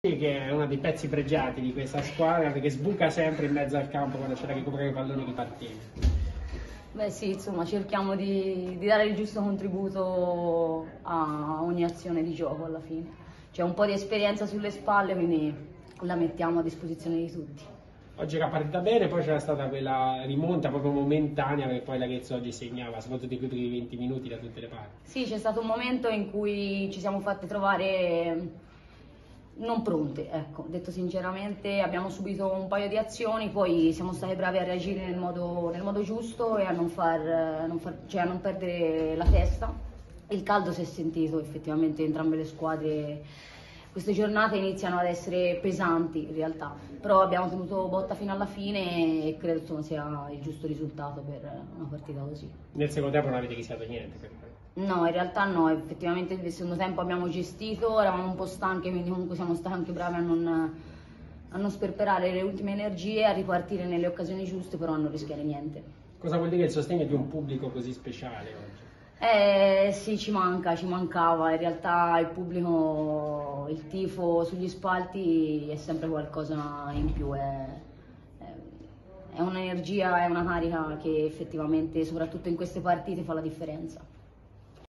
che è uno dei pezzi pregiati di questa squadra perché sbuca sempre in mezzo al campo quando c'è da recuperare i palloni ripartiti. Beh sì, insomma, cerchiamo di dare il giusto contributo a ogni azione di gioco alla fine. C'è un po' di esperienza sulle spalle, quindi la mettiamo a disposizione di tutti. Oggi era partita bene, poi c'era stata quella rimonta proprio momentanea perché poi l'Arezzo oggi segnava, soprattutto i primi 20 minuti da tutte le parti. Sì, c'è stato un momento in cui ci siamo fatti trovare non pronte, ecco, detto sinceramente, abbiamo subito un paio di azioni, poi siamo stati bravi a reagire nel modo giusto e a cioè a non perdere la testa. Il caldo si è sentito effettivamente, entrambe le squadre queste giornate iniziano ad essere pesanti in realtà, però abbiamo tenuto botta fino alla fine e credo insomma, sia il giusto risultato per una partita così. Nel secondo tempo non avete rischiato niente per me. No, in realtà no, effettivamente nel secondo tempo abbiamo gestito, eravamo un po' stanchi, quindi comunque siamo stati anche bravi a non sperperare le ultime energie, a ripartire nelle occasioni giuste, però a non rischiare niente. Cosa vuol dire il sostegno di un pubblico così speciale oggi? Sì, ci mancava, in realtà il pubblico, il tifo sugli spalti è sempre qualcosa in più, è un'energia, è una carica che effettivamente, soprattutto in queste partite, fa la differenza.